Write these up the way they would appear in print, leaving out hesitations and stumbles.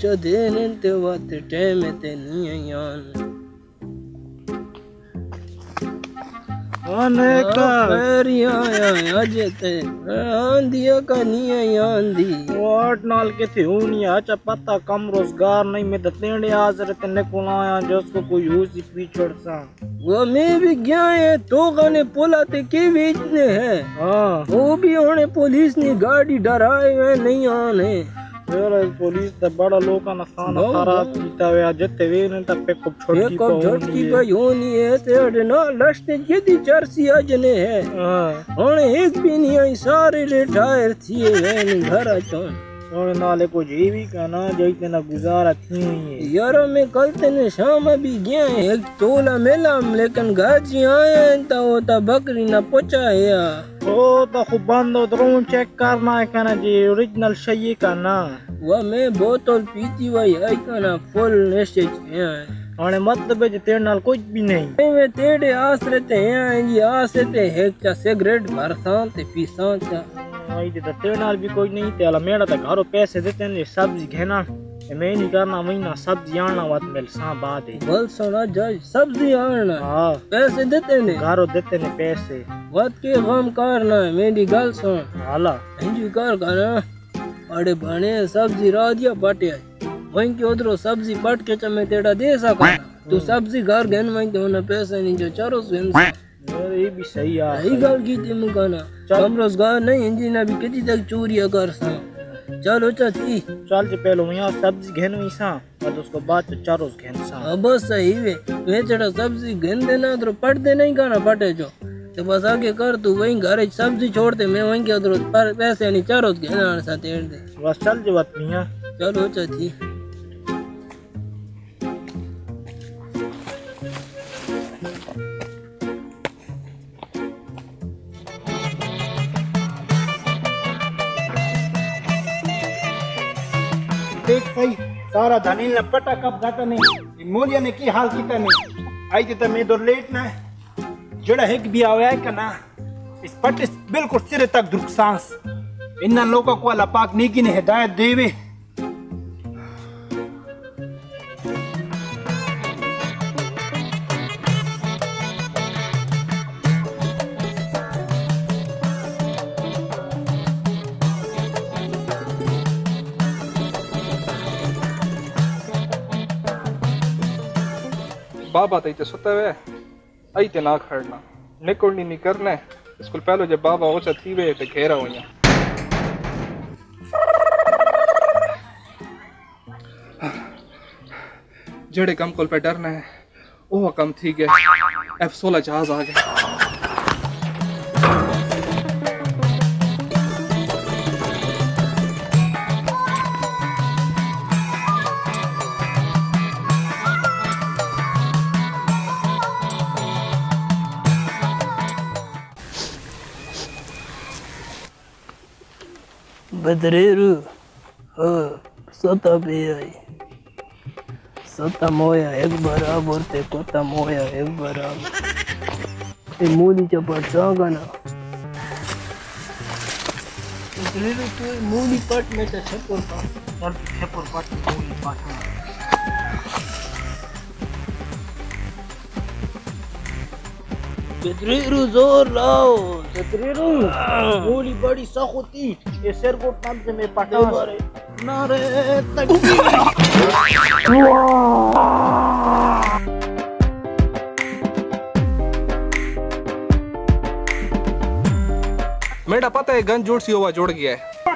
चा देने ते वाते टाइम ते नहीं यान अनेका फेरिया आज ते आंधिया का नहीं आंधी वाट नाल के थे होनी अच्छा पता कम रोजगार नहीं में दतेंडे आज रहते को आया जिसको कोई यूसी पीछड़ सा वो मैं भी गया है तो गाने पुलाते के बेचने हैं हाँ वो भी होने पुलिस ने गाड़ी डराए हुए नहीं आने पुलिस तो बड़ा लोग ना खाना खराब पीता हुआ जते वे ने तब पे को झटकी भाई होनी है तेरे ना लस्ते जिदी चर्सी अजने है होने एक भी नहीं आई सारे रिटायर थी वे घर चोन और नाले को जी भी कहना जैसे ना गुजारा थी हुई है यार मैं कल तेने शाम भी गया है एक तोला मेला लेकिन गाजी आए तो वो तो बकरी ना पहुंचा है ओ तो खूब बंद हो ड्रोन चेक करना है कहना जी ओरिजिनल सही करना वो मैं बोतल पीती हुई आई कहना फुल नशे है और मतलब है तेरे नाल कुछ भी नहीं वे तेरे आस रहते हैं ये आस रहते है क्या सिगरेट भरसा ते पीसा चा आई तो तेरे नाल भी कोई नहीं तेला मेरा तो घरों पैसे देते हैं सब्जी घेना मैं नहीं करना महीना सब्जी आना बात मिल सा बात है बोल सुना जाए सब्जी आना हाँ पैसे देते ने घरों देते ने पैसे बात के गम करना मेरी गल सुन हाला इंजी कर करना अरे बने सब्जी रा दिया पटे वहीं के उधरो सब्जी पट के मैं तेरा दे सका तू सब्जी घर घेन वहीं तो ना पैसे नहीं जो चारों से ये भी सही है यही गल की थी मुकाना कम रोजगार नहीं इंजन अभी कितनी तक चोरिया कर सा चलो चाची चल जे पहले यहाँ सब्जी घेन वहीं सा और उसको बाद तो चारों घेन सा बस सही वे वे चढ़ा सब्जी घेन देना तो पट दे नहीं खाना पटे जो तो बस आगे कर तू वहीं घर सब्जी छोड़ दे मैं वहीं के उधर पैसे नहीं चारों घेना सा तेड़ दे बस चल जे बात यहाँ चलो चाची देख सही सारा धनील ने पटा कब घाटा नहीं मूल्य ने की हाल किता नहीं आई तो मैं दो लेट ना जड़ा एक भी आया है का ना इस पट बिल्कुल सिरे तक दुख सांस इन लोगों को अल्लाह पाक नेकी ने हिदायत देवे बाबा तो सुता हुआ आई ते ना खड़ना निकलनी नहीं करना इसको पहले जब बाबा ओचा थी वे ते घेरा हुई जेड़े कम कोल पे डरना है वो कम थी गया F-16 जहाज आ गया बदरेरू हो सता पे आई सता मोया एक बराबर ते कोता मोया एक बराबर ये मूली चपट चागा ना बदरेरू तू मूली पट में से छपुर पट मूली पट बदरेरू जोर लाओ बदरेरू मूली बड़ी सख होती ये सिर को नाम से मैं पटा नारे तकबीर मेरा पता है गन जोड़ सी हुआ जोड़ गया है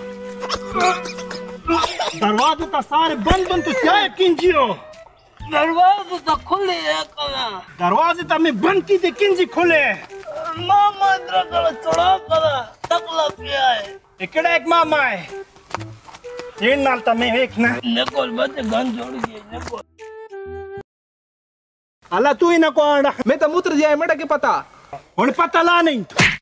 दरवाजे तो सारे बंद बंद तो क्या यकीन जियो दरवाजे तो खुले है कना दरवाजे तो मैं बंद की थी किंजी खुले मामा इधर कला चढ़ा करा तकला पिया है इकड़ा एक मामा है ये नाल तो मैं एक ना नेकोल बच्चे गन जोड़ गए नेकोल अल्लाह तू ही ना को आड़ा मैं तो मुत्र जाए मेरा के पता उन्हें पता ला नहीं